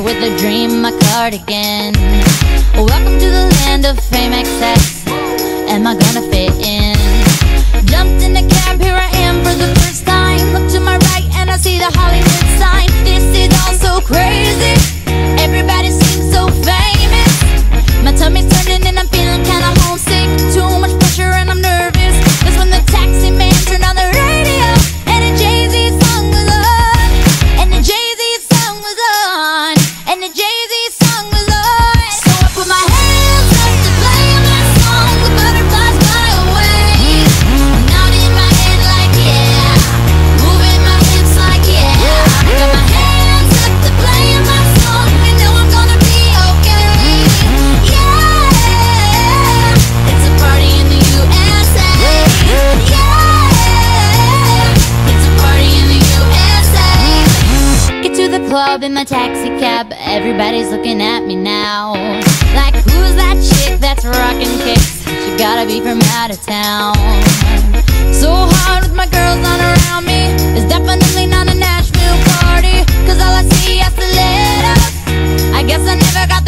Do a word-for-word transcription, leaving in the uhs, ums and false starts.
with a dream, my cardigan. Welcome to the land of fame excess. Am I gonna fit in? Jumped in the cab, here I am for the first time. Look to my right and I see the Hollywood sign. This is all so crazy. Everybody seems so famous. My tummy's turning and I'm feeling kinda homesick. Too much pressure and I'm nervous. That's when the taxi man turned on the radio and a Jay-Z song was on. And the Jay-Z song was on. And the Jay-Z song was on. So I put my hands up to play my song. The butterflies fly away. Now in my head like yeah, moving my hips like yeah. Got my hands up to play my song. You know I'm gonna be okay. Yeah, it's a party in the U S A. Yeah, it's a party in the U S A. Get to the club in my taxi cab. Everybody's looking at me now. Like, who's that chick that's rocking kicks? She gotta be from out of town. So hard with my girls not around me. It's definitely not a Nashville party, cause all I see are stilettos. I guess I never got